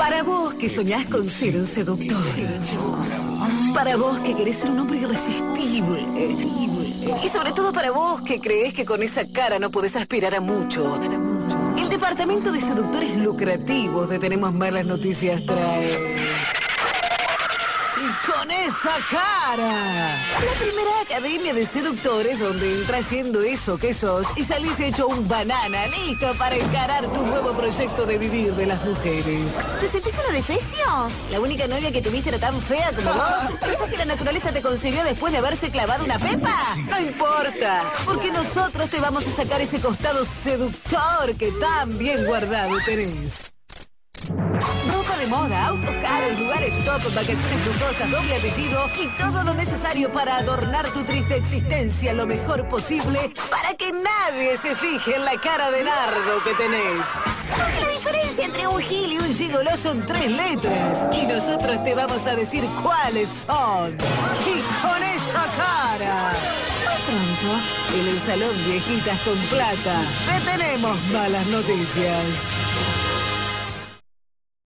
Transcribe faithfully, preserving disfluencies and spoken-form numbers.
Para vos que soñás con ser un seductor. Para vos que querés ser un hombre irresistible. Y sobre todo para vos que creés que con esa cara no podés aspirar a mucho. El departamento de seductores lucrativos de Tenemos Malas Noticias trae... ¡Y con esa cara! La primera academia de seductores donde entras siendo eso que sos y salís hecho un banana, listo para encarar tu nuevo proyecto de vivir de las mujeres. ¿Te sentís una defecio? ¿La única novia que tuviste era tan fea como vos? ¿Pensás que la naturaleza te concibió después de haberse clavado una pepa? No importa, porque nosotros te vamos a sacar ese costado seductor que tan bien guardado tenés. Ropa de moda, autos caros, lugares top, vacaciones lujosas, doble apellido y todo lo necesario para adornar tu triste existencia lo mejor posible para que nadie se fije en la cara de nardo que tenés. Porque la diferencia entre un gil y un gigoló son tres letras y nosotros te vamos a decir cuáles son. Y con esa cara. Muy pronto, en el salón Viejitas con Plata, te tenemos malas noticias.